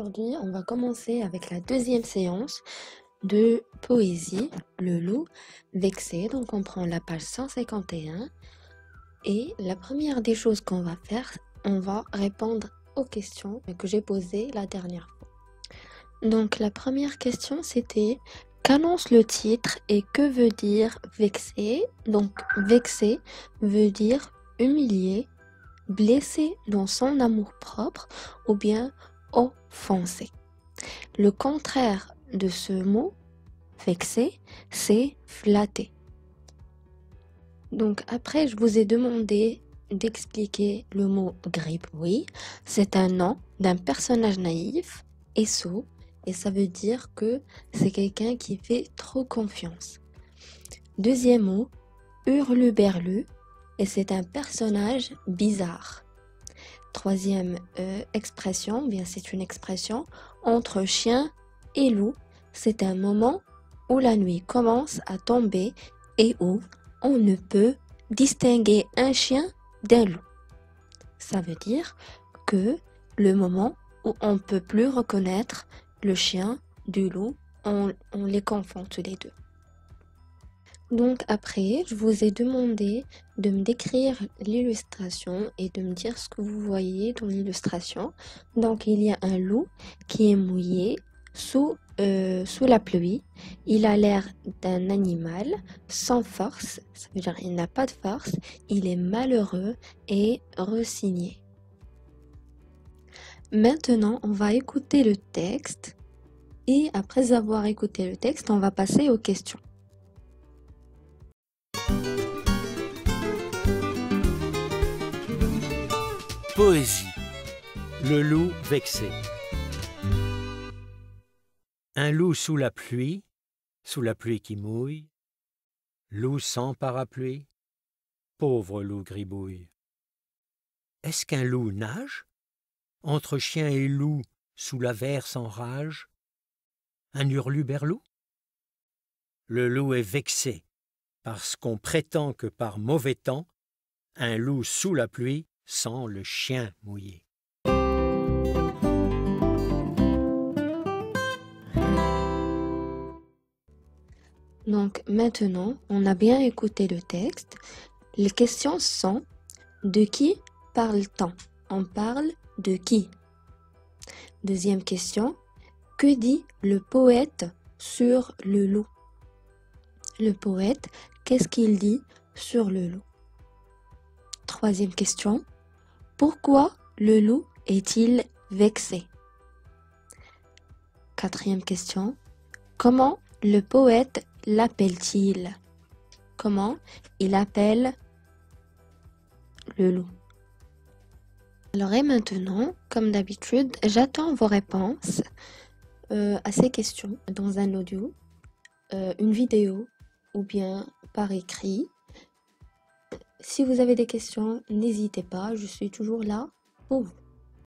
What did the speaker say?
Aujourd'hui, on va commencer avec la deuxième séance de poésie, le loup vexé. Donc, on prend la page 151 et la première des choses qu'on va faire, on va répondre aux questions que j'ai posées la dernière fois. Donc, la première question, c'était qu'annonce le titre et que veut dire vexé? Donc, vexé veut dire humilié, blessé dans son amour-propre ou bien offensé. Le contraire de ce mot, vexé, c'est flatté. Donc après, je vous ai demandé d'expliquer le mot gribouille. C'est un nom d'un personnage naïf et sot, et ça veut dire que c'est quelqu'un qui fait trop confiance. Deuxième mot, hurluberlu, et c'est un personnage bizarre. Troisième expression, bien c'est une expression entre chien et loup. C'est un moment où la nuit commence à tomber et où on ne peut distinguer un chien d'un loup. Ça veut dire que le moment où on ne peut plus reconnaître le chien du loup, on les confond tous les deux. Donc après, je vous ai demandé de me décrire l'illustration et de me dire ce que vous voyez dans l'illustration. Donc il y a un loup qui est mouillé sous la pluie. Il a l'air d'un animal sans force, ça veut dire il n'a pas de force, il est malheureux et resigné. Maintenant, on va écouter le texte et après avoir écouté le texte, on va passer aux questions. Poésie. Le loup vexé. Un loup sous la pluie qui mouille, loup sans parapluie, pauvre loup gribouille. Est-ce qu'un loup nage? Entre chien et loup, sous l'averse en rage, un hurluberlou? Le loup est vexé, parce qu'on prétend que par mauvais temps, un loup sous la pluie sent le chien mouillé. Donc maintenant, on a bien écouté le texte. Les questions sont: de qui parle-t-on? On parle de qui? Deuxième question: que dit le poète sur le loup? Le poète, qu'est-ce qu'il dit sur le loup? Troisième question: pourquoi le loup est-il vexé? Quatrième question: comment le poète l'appelle-t-il? Comment il appelle le loup? Alors et maintenant, comme d'habitude, j'attends vos réponses à ces questions dans un audio, une vidéo ou bien par écrit. Si vous avez des questions, n'hésitez pas, je suis toujours là pour vous.